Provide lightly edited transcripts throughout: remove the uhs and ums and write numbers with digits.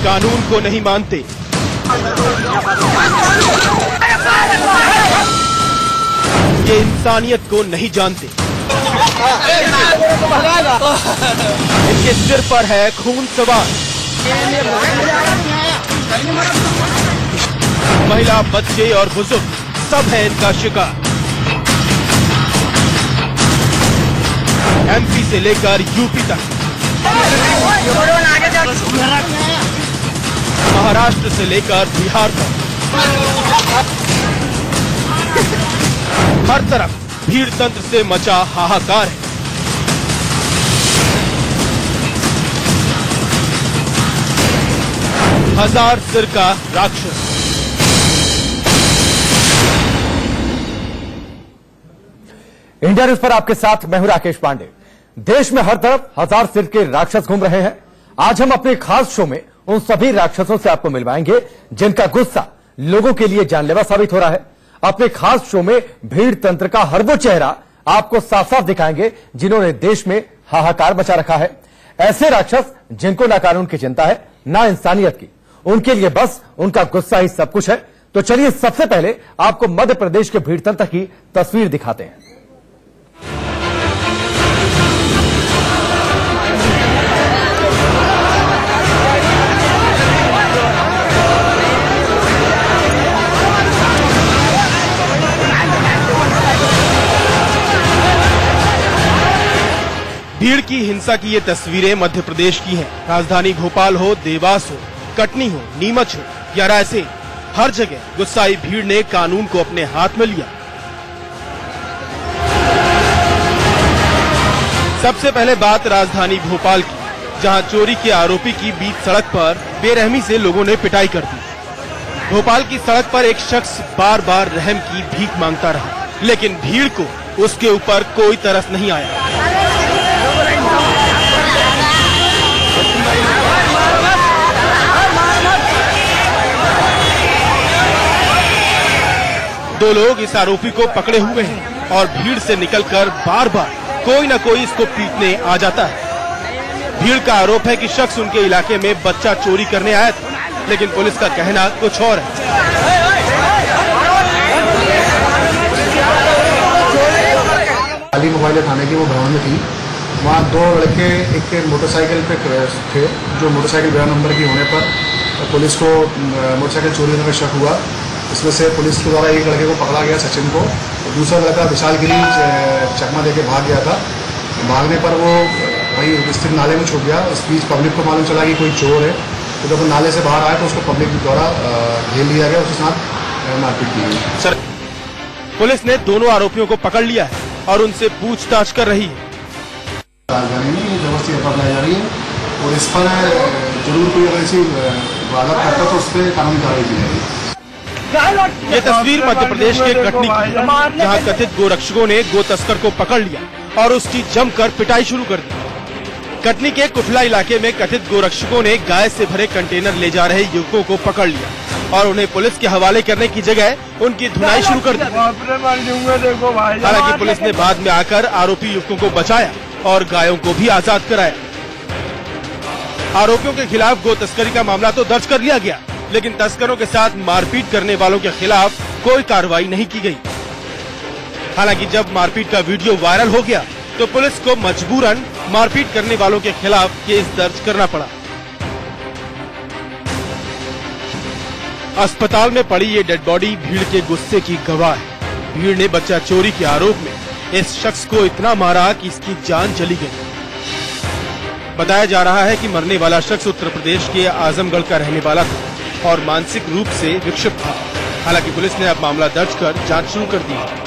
कानून को नहीं मानते। ये इंसानियत को नहीं जानते। इनके सिर पर है खून सवार। महिला, बच्चे और बुजुर्ग सब है इनका शिकार। एमपी से लेकर यूपी तक, महाराष्ट्र से लेकर बिहार तक, हर तरफ भीड़ तंत्र से मचा हाहाकार है। हजार सिर का राक्षस। इंडिया न्यूज पर आपके साथ मैं हूं राकेश पांडे। देश में हर तरफ हजार सिर के राक्षस घूम रहे हैं। आज हम अपने खास शो में उन सभी राक्षसों से आपको मिलवाएंगे जिनका गुस्सा लोगों के लिए जानलेवा साबित हो रहा है। अपने खास शो में भीड़ तंत्र का हर वो चेहरा आपको साफ साफ दिखाएंगे जिन्होंने देश में हाहाकार मचा रखा है। ऐसे राक्षस जिनको ना कानून की चिंता है ना इंसानियत की, उनके लिए बस उनका गुस्सा ही सब कुछ है। तो चलिए सबसे पहले आपको मध्य प्रदेश के भीड़ तंत्र की तस्वीर दिखाते हैं। भीड़ की हिंसा की ये तस्वीरें मध्य प्रदेश की हैं। राजधानी भोपाल हो, देवास हो, कटनी हो, नीमच हो या रायसेन, हर जगह गुस्साई भीड़ ने कानून को अपने हाथ में लिया। सबसे पहले बात राजधानी भोपाल की, जहां चोरी के आरोपी की बीच सड़क पर बेरहमी से लोगों ने पिटाई कर दी। भोपाल की सड़क पर एक शख्स बार बार रहम की भीख मांगता रहा, लेकिन भीड़ को उसके ऊपर कोई तरस नहीं आया। दो लोग इस आरोपी को पकड़े हुए हैं और भीड़ से निकलकर बार बार कोई न कोई इसको पीटने आ जाता है। भीड़ का आरोप है कि शख्स उनके इलाके में बच्चा चोरी करने आया था, लेकिन पुलिस का कहना कुछ और है। अली मोबाइल थाने की वो भवन में थी। वहाँ दो लड़के एक मोटरसाइकिल पे थे, जो मोटरसाइकिल बिना नंबर की होने पर पुलिस को मोटरसाइकिल चोरी होने का शक हुआ। इसमें से पुलिस के द्वारा एक लड़के को पकड़ा गया, सचिन को, और दूसरा लड़का विशाल गिरी चकमा देके भाग गया था। भागने पर वो वही स्थित नाले में छूट गया। इस बीच पब्लिक को मालूम चला कि कोई चोर है, तो जब वो नाले से बाहर आया तो उसको पब्लिक द्वारा घेर लिया गया, उसके साथ मारपीट की गई। सर, पुलिस ने दोनों आरोपियों को पकड़ लिया है और उनसे पूछताछ कर रही है। राजधानी में ये जबरदस्ती अपनाई जा रही है और इस पर जरूर कोई अगर ऐसी वारदात करता तो उस पर कानूनी कार्रवाई की जाएगी। ये तस्वीर मध्य प्रदेश के कटनी की, जहां कथित गोरक्षकों ने गो तस्कर को पकड़ लिया और उसकी जमकर पिटाई शुरू कर दी। कटनी के कुठला इलाके में कथित गोरक्षकों ने गाय से भरे कंटेनर ले जा रहे युवकों को पकड़ लिया और उन्हें पुलिस के हवाले करने की जगह उनकी धुनाई शुरू कर दी। हालांकि पुलिस ने बाद में आकर आरोपी युवकों को बचाया और गायों को भी आजाद कराया। आरोपियों के खिलाफ गो तस्करी का मामला तो दर्ज कर लिया गया, लेकिन तस्करों के साथ मारपीट करने वालों के खिलाफ कोई कार्रवाई नहीं की गई। हालांकि जब मारपीट का वीडियो वायरल हो गया तो पुलिस को मजबूरन मारपीट करने वालों के खिलाफ केस दर्ज करना पड़ा। अस्पताल में पड़ी ये डेड बॉडी भीड़ के गुस्से की गवाह है। भीड़ ने बच्चा चोरी के आरोप में इस शख्स को इतना मारा कि इसकी जान चली गई। बताया जा रहा है कि मरने वाला शख्स उत्तर प्रदेश के आजमगढ़ का रहने वाला था और मानसिक रूप से विक्षिप्त था। हालांकि पुलिस ने अब मामला दर्ज कर जांच शुरू कर दी है।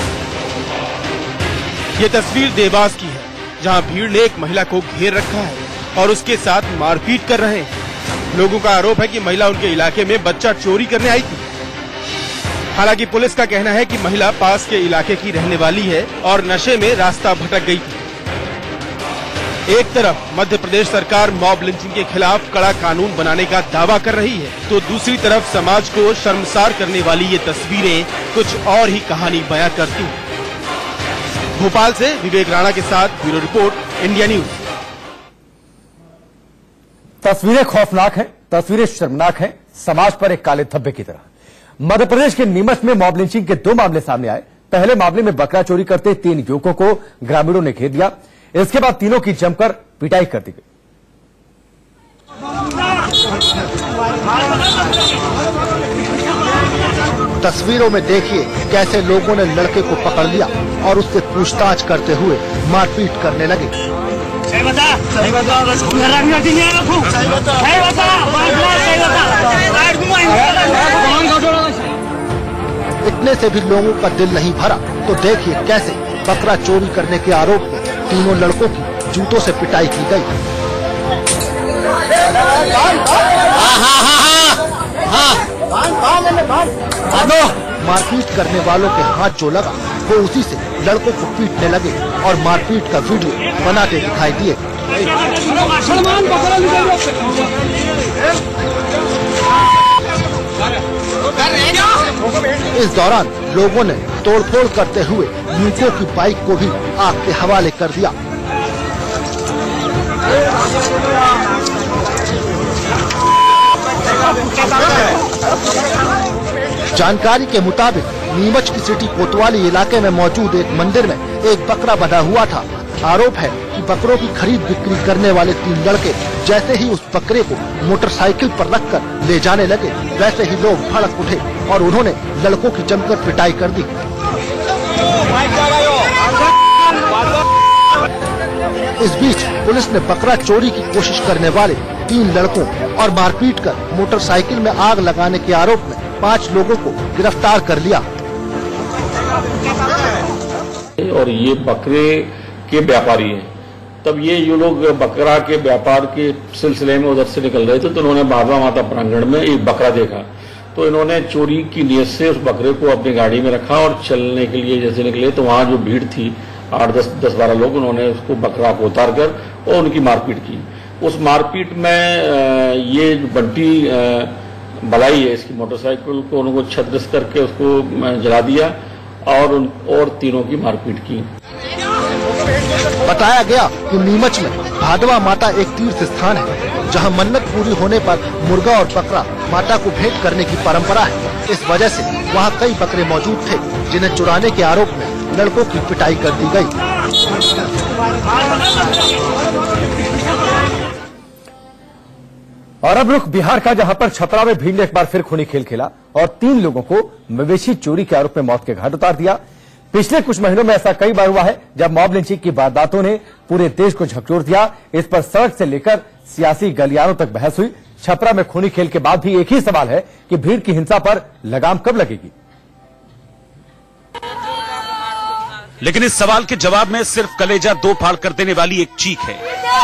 ये तस्वीर देवास की है, जहां भीड़ ने एक महिला को घेर रखा है और उसके साथ मारपीट कर रहे हैं। लोगों का आरोप है कि महिला उनके इलाके में बच्चा चोरी करने आई थी। हालांकि पुलिस का कहना है कि महिला पास के इलाके की रहने वाली है और नशे में रास्ता भटक गई थी। एक तरफ मध्य प्रदेश सरकार मॉब लिंचिंग के खिलाफ कड़ा कानून बनाने का दावा कर रही है, तो दूसरी तरफ समाज को शर्मसार करने वाली ये तस्वीरें कुछ और ही कहानी बयां करती हैं। भोपाल से विवेक राणा के साथ ब्यूरो रिपोर्ट, इंडिया न्यूज। तस्वीरें खौफनाक हैं। तस्वीरें शर्मनाक हैं, समाज पर एक काले धब्बे की तरह। मध्य प्रदेश के नीमच में मॉब लिंचिंग के 2 मामले सामने आए। पहले मामले में बकरा चोरी करते 3 युवकों को ग्रामीणों ने घेर दिया। इसके बाद तीनों की जमकर पिटाई कर दी गई। तस्वीरों में देखिए कैसे लोगों ने लड़के को पकड़ लिया और उससे पूछताछ करते हुए मारपीट करने लगे। इतने से भी लोगों का दिल नहीं भरा तो देखिए कैसे बकरा चोरी करने के आरोप में तीनों लड़कों की जूतों से पिटाई की गई। मारपीट करने वालों के हाथ जो लगा वो उसी से लड़कों को पीटने लगे और मारपीट का वीडियो बनाते दिखाई दिए। इस दौरान लोगों ने तोड़फोड़ करते हुए युवकों की बाइक को भी आग के हवाले कर दिया। जानकारी के मुताबिक नीमच की सिटी कोतवाली इलाके में मौजूद एक मंदिर में एक बकरा बंधा हुआ था। आरोप है कि बकरों की खरीद बिक्री करने वाले 3 लड़के जैसे ही उस बकरे को मोटरसाइकिल पर रखकर ले जाने लगे वैसे ही लोग भड़क उठे और उन्होंने लड़कों की जमकर पिटाई कर दी। इस बीच पुलिस ने बकरा चोरी की कोशिश करने वाले 3 लड़कों और मारपीट कर मोटरसाइकिल में आग लगाने के आरोप में 5 लोगों को गिरफ्तार कर लिया। और ये बकरे के व्यापारी हैं। तब ये लोग बकरा के व्यापार के सिलसिले में उधर से निकल रहे थे तो उन्होंने बाबा माता प्रांगण में एक बकरा देखा तो इन्होंने चोरी की नीयत से उस बकरे को अपनी गाड़ी में रखा और चलने के लिए जैसे निकले तो वहां जो भीड़ थी 8-10-12 लोग, उन्होंने उसको बकरा को उतार कर और उनकी मारपीट की। उस मारपीट में ये जो बंटी बलाई है इसकी मोटरसाइकिल को उनको छदरिस करके उसको जला दिया और तीनों की मारपीट की। बताया गया कि नीमच में भादवा माता एक तीर्थ स्थान है जहां मन्नत पूरी होने पर मुर्गा और बकरा माता को भेंट करने की परंपरा है। इस वजह से वहां कई बकरे मौजूद थे जिन्हें चुराने के आरोप में लड़कों की पिटाई कर दी गई। और अब रुख बिहार का, जहां पर छपरा में भीड़ ने एक बार फिर खूनी खेल खेला और 3 लोगों को मवेशी चोरी के आरोप में मौत के घाट उतार दिया। पिछले कुछ महीनों में ऐसा कई बार हुआ है जब मॉब लिंचिंग की वारदातों ने पूरे देश को झकझोर दिया। इस पर सड़क से लेकर सियासी गलियारों तक बहस हुई। छपरा में खूनी खेल के बाद भी एक ही सवाल है कि भीड़ की हिंसा पर लगाम कब लगेगी। लेकिन इस सवाल के जवाब में सिर्फ कलेजा 2 फाड़ कर देने वाली एक चीख है।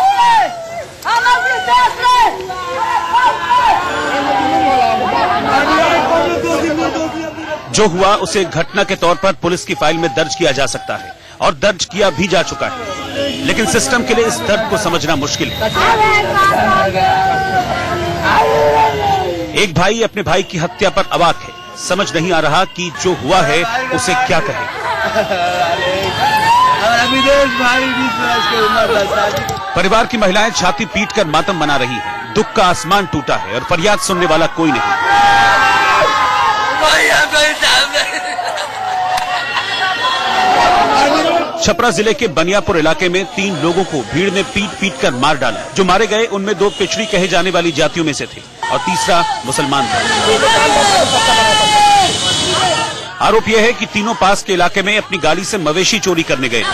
जो हुआ उसे घटना के तौर पर पुलिस की फाइल में दर्ज किया जा सकता है और दर्ज किया भी जा चुका है, लेकिन सिस्टम के लिए इस दर्द को समझना मुश्किल है। एक भाई अपने भाई की हत्या पर अवाक है, समझ नहीं आ रहा कि जो हुआ है उसे क्या कहे। परिवार की महिलाएं छाती पीटकर मातम मना रही हैं। दुख का आसमान टूटा है और फरियाद सुनने वाला कोई नहीं। छपरा जिले के बनियापुर इलाके में 3 लोगों को भीड़ ने पीट कर मार डाला। जो मारे गए उनमें 2 पिछड़ी कहे जाने वाली जातियों में से थे और तीसरा मुसलमान था। आरोप यह है कि तीनों पास के इलाके में अपनी गाड़ी से मवेशी चोरी करने गए,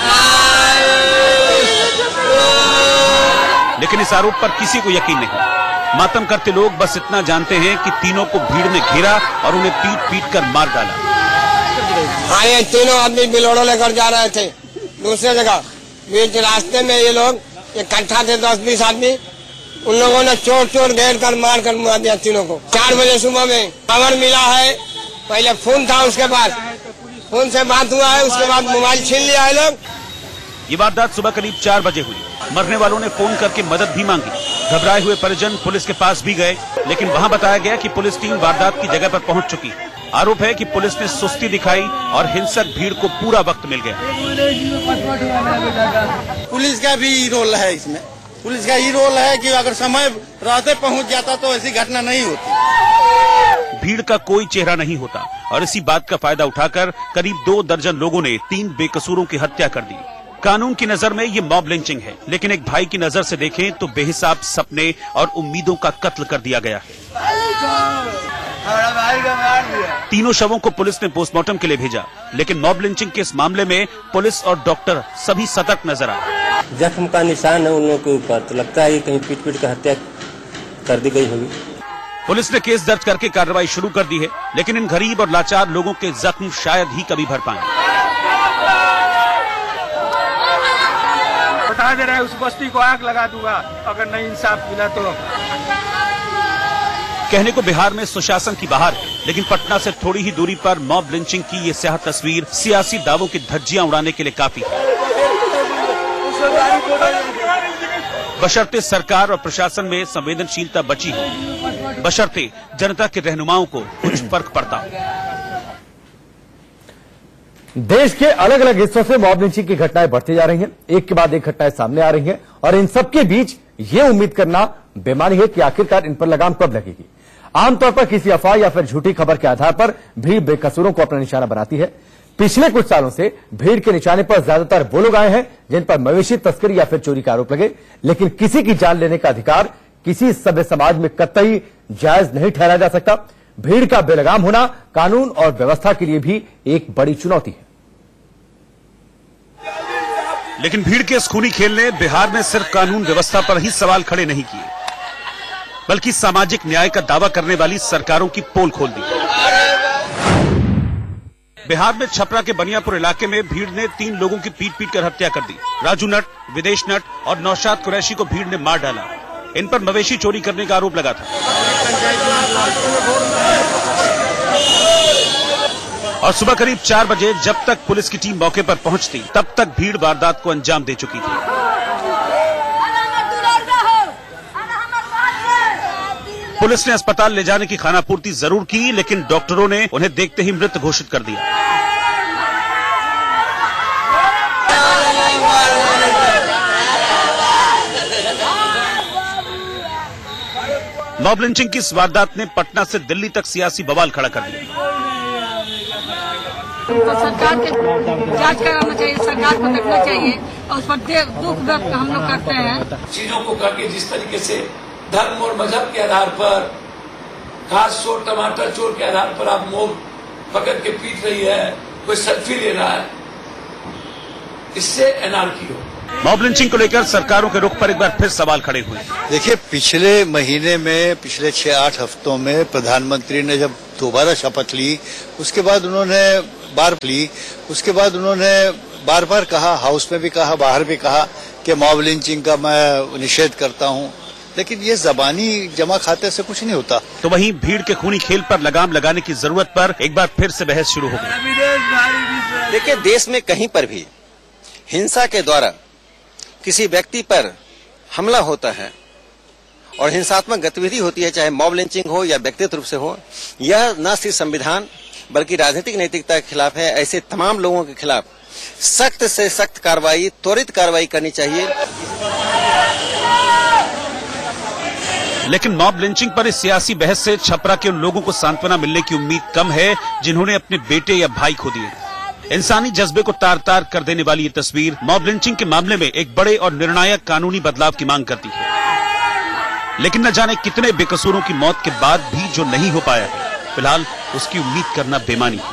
लेकिन इस आरोप पर किसी को यकीन नहीं। मातम करते लोग बस इतना जानते हैं कि तीनों को भीड़ ने घेरा और उन्हें पीट कर मार डाला। हाँ, ये तीनों आदमी बिलोड़ो लेकर जा रहे थे दूसरे जगह। बीच रास्ते में ये लोग इकट्ठा थे 10-20 आदमी। उन लोगों ने चोर घेर कर मार कर मार दिया तीनों को। 4 बजे सुबह में खबर मिला है। पहले फोन था, उसके बाद फोन से बात हुआ है, उसके बाद मोबाइल छीन लिया है लोग। ये वारदात सुबह करीब 4 बजे हुई। मरने वालों ने फोन करके मदद भी मांगी। घबराए हुए परिजन पुलिस के पास भी गए, लेकिन वहां बताया गया कि पुलिस टीम वारदात की जगह पर पहुंच चुकी है। आरोप है कि पुलिस ने सुस्ती दिखाई और हिंसक भीड़ को पूरा वक्त मिल गया। पुलिस का भी रोल है इसमें। पुलिस का ये रोल है कि अगर समय रहते पहुंच जाता तो ऐसी घटना नहीं होती। भीड़ का कोई चेहरा नहीं होता और इसी बात का फायदा उठाकर करीब 2 दर्जन लोगों ने 3 बेकसूरों की हत्या कर दी। कानून की नजर में ये मॉब लिंचिंग है, लेकिन एक भाई की नजर से देखें तो बेहिसाब सपने और उम्मीदों का कत्ल कर दिया गया है। तीनों शवों को पुलिस ने पोस्टमार्टम के लिए भेजा, लेकिन मॉब लिंचिंग के इस मामले में पुलिस और डॉक्टर सभी सतर्क नजर आए। जख्म का निशान है उन लोगों के ऊपर, तो लगता है कहीं पीट कर हत्या कर दी गई होगी। पुलिस ने केस दर्ज करके कार्रवाई शुरू कर दी है, लेकिन इन गरीब और लाचार लोगों के जख्म शायद ही कभी भर पाएं। बता दे रहे उस बस्ती को आग लगा दूंगा अगर नहीं इंसाफ मिला तो। कहने को बिहार में सुशासन की बहार है, लेकिन पटना से थोड़ी ही दूरी पर मॉब लिंचिंग की ये स्याह तस्वीर सियासी दावों की धज्जियां उड़ाने के लिए काफी है। बशर्ते सरकार और प्रशासन में संवेदनशीलता बची हो, बशर्ते जनता के रहनुमाओं को कुछ फर्क पड़ता हो। देश के अलग अलग हिस्सों से मॉब लिंचिंग की घटनाएं बढ़ती जा रही हैं, एक के बाद एक घटनाएं सामने आ रही हैं और इन सबके बीच ये उम्मीद करना बेमानी है कि आखिरकार इन पर लगाम कब लगेगी। आमतौर पर किसी अफवाह या फिर झूठी खबर के आधार पर भीड़ बेकसूरों को अपना निशाना बनाती है। पिछले कुछ सालों से भीड़ के निशाने पर ज्यादातर वो लोग आए हैं जिन पर मवेशी तस्करी या फिर चोरी का आरोप लगे, लेकिन किसी की जान लेने का अधिकार किसी सभ्य समाज में कतई जायज नहीं ठहराया जा सकता। भीड़ का बेलगाम होना कानून और व्यवस्था के लिए भी एक बड़ी चुनौती है। लेकिन भीड़ के इस खूनी खेल ने बिहार में सिर्फ कानून व्यवस्था पर ही सवाल खड़े नहीं किए, बल्कि सामाजिक न्याय का दावा करने वाली सरकारों की पोल खोल दी। बिहार में छपरा के बनियापुर इलाके में भीड़ ने 3 लोगों की पीट कर हत्या कर दी। राजू नट, विदेश नट और नौशाद कुरैशी को भीड़ ने मार डाला। इन पर मवेशी चोरी करने का आरोप लगा था और सुबह करीब 4 बजे जब तक पुलिस की टीम मौके पर पहुंचती, तब तक भीड़ वारदात को अंजाम दे चुकी थी। पुलिस ने अस्पताल ले जाने की खानापूर्ति जरूर की, लेकिन डॉक्टरों ने उन्हें देखते ही मृत घोषित कर दिया। मॉब लिंचिंग की इस वारदात ने पटना से दिल्ली तक सियासी बवाल खड़ा कर दिया। तो सरकार के जांच कराना चाहिए, सरकार को देखना चाहिए और उस पर दुख व्यक्त हम लोग करते हैं। चीजों को करके जिस तरीके से धर्म और मजहब के आधार पर, घास चोर टमाटर चोर के आधार पर आप मोब पकड़ के पीट रही है, कोई सेल्फी ले रहा है, इससे एनार्की हो। मॉब लिंचिंग को लेकर सरकारों के रुख पर एक बार फिर सवाल खड़े हुए। देखिए, पिछले महीने में, पिछले 6-8 हफ्तों में प्रधानमंत्री ने जब दोबारा शपथ ली, उसके बाद उन्होंने बार बार कहा, हाउस में भी कहा, बाहर भी कहा कि मॉब लिंचिंग का मैं निषेध करता हूं, लेकिन ये जबानी जमा खाते से कुछ नहीं होता। तो वहीं भीड़ के खूनी खेल पर लगाम लगाने की जरूरत पर एक बार फिर से बहस शुरू हो गई। देखिए, देश में कहीं पर भी हिंसा के द्वारा किसी व्यक्ति पर हमला होता है और हिंसात्मक गतिविधि होती है, चाहे मॉब लिंचिंग हो या व्यक्तिगत रूप से हो, यह न सिर्फ संविधान बल्कि राजनीतिक नैतिकता के खिलाफ है। ऐसे तमाम लोगों के खिलाफ सख्त से सख्त कार्रवाई, त्वरित कार्रवाई करनी चाहिए। लेकिन मॉब लिंचिंग पर इस सियासी बहस से छपरा के उन लोगों को सांत्वना मिलने की उम्मीद कम है जिन्होंने अपने बेटे या भाई खो दिए। इंसानी जज्बे को तार तार कर देने वाली ये तस्वीर मॉब लिंचिंग के मामले में एक बड़े और निर्णायक कानूनी बदलाव की मांग करती है। लेकिन न जाने कितने बेकसूरों की मौत के बाद भी जो नहीं हो पाया है, फिलहाल उसकी उम्मीद करना बेमानी है।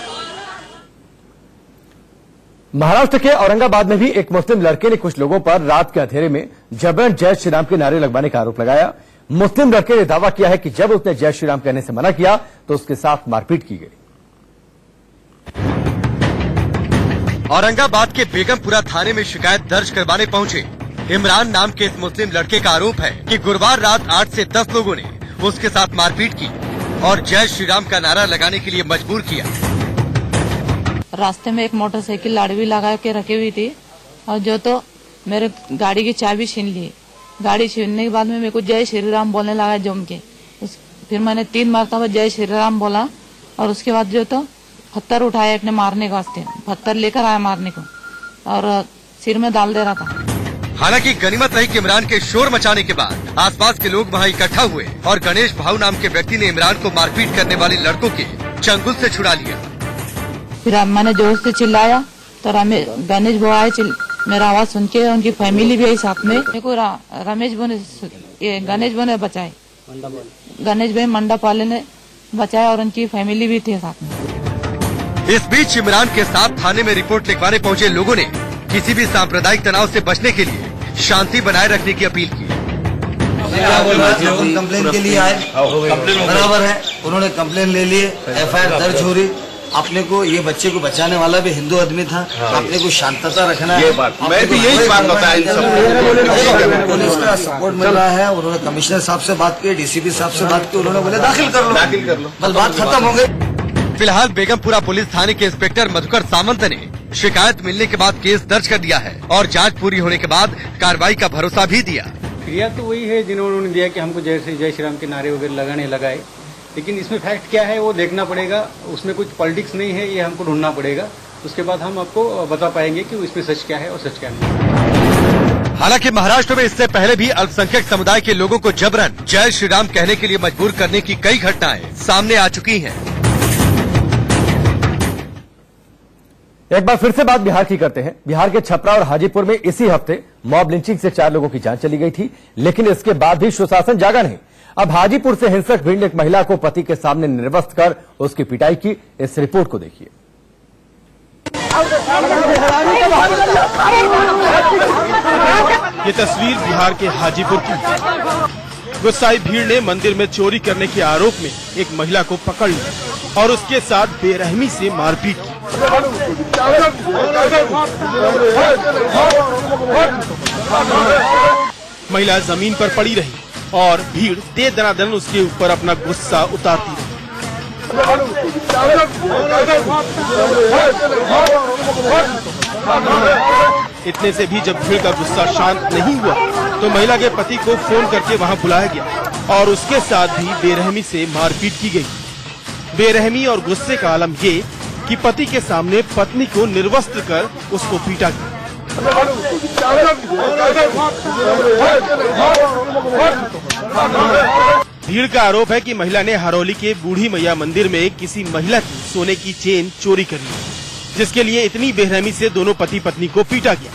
महाराष्ट्र के औरंगाबाद में भी एक मुस्लिम लड़के ने कुछ लोगों पर रात के अंधेरे में जबरन जय श्री राम के नारे लगवाने का आरोप लगाया। मुस्लिम लड़के ने दावा किया है कि जब उसने जय श्री राम कहने से मना किया तो उसके साथ मारपीट की गई। औरंगाबाद के बेगमपुरा थाने में शिकायत दर्ज करवाने पहुंचे इमरान नाम के इस मुस्लिम लड़के का आरोप है कि गुरुवार रात 8 से 10 लोगों ने उसके साथ मारपीट की और जय श्री राम का नारा लगाने के लिए मजबूर किया। रास्ते में एक मोटरसाइकिल लाड़वी लगा के रखी हुई थी और जो तो मेरे गाड़ी की चाबी छीन ली। गाड़ी छीनने के बाद में मेरे को जय श्री राम बोलने लगा जम के। फिर मैंने 3 मरतबा जय श्री राम बोला और उसके बाद जो तो पत्थर उठाया अपने मारने के वास्ते, पत्थर लेकर आया मारने को और सिर में डाल दे रहा था। हालांकि गनीमत रही कि इमरान के शोर मचाने के बाद आसपास के लोग वहां इकट्ठा हुए और गणेश भाऊ नाम के व्यक्ति ने इमरान को मारपीट करने वाले लड़कों के चंगुल से छुड़ा लिया। फिर मैंने जोर से चिल्लाया तो गणेश भाऊ आए, मेरा आवाज सुन के उनकी फैमिली भी आई साथ में। देखो गणेश भाई ने बचाए, गणेश भाई मंडा पाले ने बचाया और उनकी फैमिली भी थी साथ में। इस बीच इमरान के साथ थाने में रिपोर्ट लिखवाने पहुंचे लोगों ने किसी भी सांप्रदायिक तनाव से बचने के लिए शांति बनाए रखने की अपील की। कंप्लेन के लिए आए, बराबर है, उन्होंने कंप्लेन ले लिए, FIR दर्ज हो रही। अपने को ये बच्चे को बचाने वाला भी हिंदू आदमी था, अपने को शांतता रखना है। मैं भी यही बात बताया, पुलिस का सपोर्ट मिल रहा है। उन्होंने कमिश्नर साहब से बात की, DCP साहब से बात की, उन्होंने बोले दाखिल कर लो, बस बात खत्म हो गई। फिलहाल बेगमपुरा पुलिस थाने के इंस्पेक्टर मधुकर सामंत ने शिकायत मिलने के बाद केस दर्ज कर दिया है और जांच पूरी होने के बाद कार्रवाई का भरोसा भी दिया। क्रिया तो वही है जिन्होंने दिया कि हमको जय श्री राम के नारे वगैरह लगाए, लेकिन इसमें फैक्ट क्या है वो देखना पड़ेगा। उसमें कुछ पॉलिटिक्स नहीं है, ये हमको ढूंढना पड़ेगा। उसके बाद हम आपको बता पाएंगे कि इसमें सच क्या है और सच क्या नहीं। हालांकि महाराष्ट्र में इससे पहले भी अल्पसंख्यक समुदाय के लोगों को जबरन जय श्री राम कहने के लिए मजबूर करने की कई घटनाएं सामने आ चुकी हैं। एक बार फिर से बात बिहार की करते हैं। बिहार के छपरा और हाजीपुर में इसी हफ्ते मॉब लिंचिंग से 4 लोगों की जान चली गई थी, लेकिन इसके बाद भी सुशासन जागा नहीं। अब हाजीपुर से हिंसक भीड़ ने एक महिला को पति के सामने निर्वस्त्र कर उसकी पिटाई की। इस रिपोर्ट को देखिए। ये तस्वीर बिहार के हाजीपुर की। गुस्साई भीड़ ने मंदिर में चोरी करने के आरोप में एक महिला को पकड़ लिया और उसके साथ बेरहमी से मारपीट की। महिला जमीन पर पड़ी रही और भीड़ दे दनादन उसके ऊपर अपना गुस्सा उतारती रही। इतने से भी जब भीड़ का गुस्सा शांत नहीं हुआ तो महिला के पति को फोन करके वहां बुलाया गया और उसके साथ भी बेरहमी से मारपीट की गई। बेरहमी और गुस्से का आलम ये कि पति के सामने पत्नी को निर्वस्त्र कर उसको पीटा गया। भीड़ का आरोप है कि महिला ने हरौली के बूढ़ी मैया मंदिर में किसी महिला की सोने की चेन चोरी कर ली, जिसके लिए इतनी बेरहमी से दोनों पति पत्नी को पीटा गया।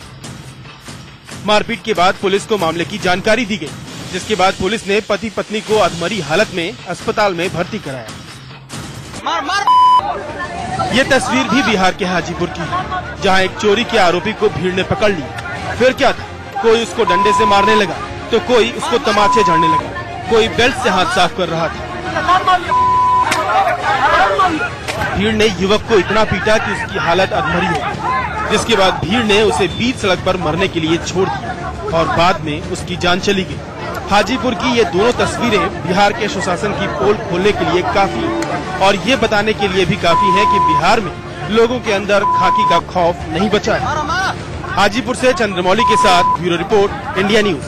मारपीट के बाद पुलिस को मामले की जानकारी दी गई, जिसके बाद पुलिस ने पति पत्नी को अधमरी हालत में अस्पताल में भर्ती कराया। ये तस्वीर भी बिहार के हाजीपुर की है, जहां एक चोरी के आरोपी को भीड़ ने पकड़ लिया। फिर क्या था, कोई उसको डंडे से मारने लगा तो कोई उसको तमाचे झाड़ने लगा, कोई बेल्ट से हाथ साफ कर रहा था। भीड़ ने युवक को इतना पीटा कि उसकी हालत अधमरी हो गई, जिसके बाद भीड़ ने उसे बीच सड़क पर मरने के लिए छोड़ दिया और बाद में उसकी जान चली गई। हाजीपुर की ये दोनों तस्वीरें बिहार के सुशासन की पोल खोलने के लिए काफी और ये बताने के लिए भी काफी है कि बिहार में लोगों के अंदर खाकी का खौफ नहीं बचा है। हाजीपुर से चंद्रमौली के साथ ब्यूरो रिपोर्ट, इंडिया न्यूज।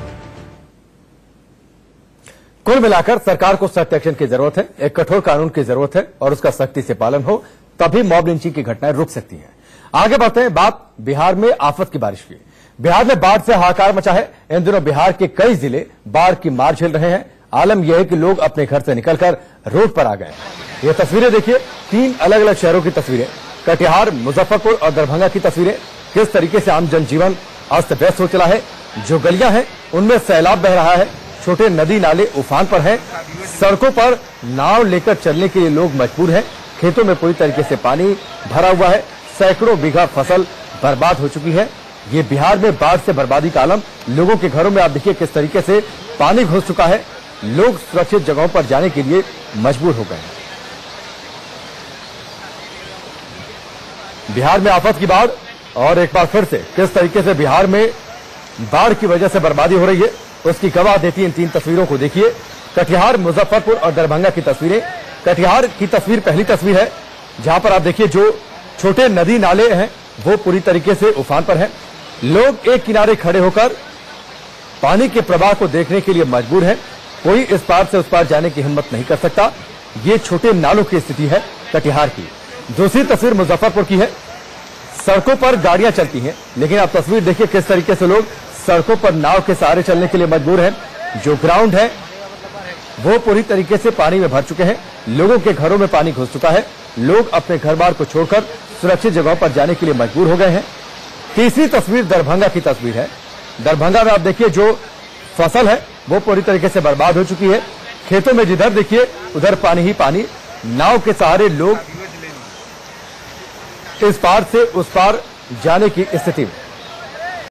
कुल मिलाकर सरकार को सख्त एक्शन की जरूरत है, एक कठोर कानून की जरूरत है और उसका सख्ती से पालन हो, तभी मॉब लिंचिंग की घटनाएं रुक सकती हैं। आगे बढ़ते हैं, बात बिहार में आफत की बारिश की। बिहार में बाढ़ से हाहाकार मचा है। इन दिनों बिहार के कई जिले बाढ़ की मार झेल रहे हैं। आलम यह है कि लोग अपने घर से निकलकर रोड पर आ गए। ये तस्वीरें देखिए, 3 अलग अलग शहरों की तस्वीरें, कटिहार, मुजफ्फरपुर और दरभंगा की तस्वीरें। किस तरीके से आम जनजीवन अस्त व्यस्त हो चला है। जो गलियां हैं उनमें सैलाब बह रहा है, छोटे नदी नाले उफान पर हैं, सड़कों पर नाव लेकर चलने के लिए लोग मजबूर हैं। खेतों में पूरी तरीके से पानी भरा हुआ है, सैकड़ों बीघा फसल बर्बाद हो चुकी है। ये बिहार में बाढ़ से बर्बादी का आलम। लोगों के घरों में आप देखिए किस तरीके से पानी घुस चुका है। लोग सुरक्षित जगहों पर जाने के लिए मजबूर हो गए हैं। बिहार में आफत की बाढ़ और एक बार फिर से किस तरीके से बिहार में बाढ़ की वजह से बर्बादी हो रही है, उसकी गवाह देती इन 3 तस्वीरों को देखिए। कटिहार, मुजफ्फरपुर और दरभंगा की तस्वीरें। कटिहार की तस्वीर पहली तस्वीर है, जहां पर आप देखिए जो छोटे नदी नाले हैं वो पूरी तरीके से उफान पर हैं। लोग एक किनारे खड़े होकर पानी के प्रवाह को देखने के लिए मजबूर हैं। कोई इस पार से उस पार जाने की हिम्मत नहीं कर सकता। ये छोटे नालों की स्थिति है कटिहार की। दूसरी तस्वीर मुजफ्फरपुर की है। सड़कों पर गाड़ियां चलती हैं, लेकिन आप तस्वीर देखिए किस तरीके से लोग सड़कों पर नाव के सहारे चलने के लिए मजबूर हैं। जो ग्राउंड है वो पूरी तरीके से पानी में भर चुके हैं। लोगों के घरों में पानी घुस चुका है। लोग अपने घर बार को छोड़कर सुरक्षित जगहों पर जाने के लिए मजबूर हो गए हैं। तीसरी तस्वीर दरभंगा की तस्वीर है। दरभंगा में आप देखिए जो फसल है वो पूरी तरीके से बर्बाद हो चुकी है। खेतों में जिधर देखिए उधर पानी ही पानी। नाव के सहारे लोग इस पार से उस पार जाने की स्थिति में।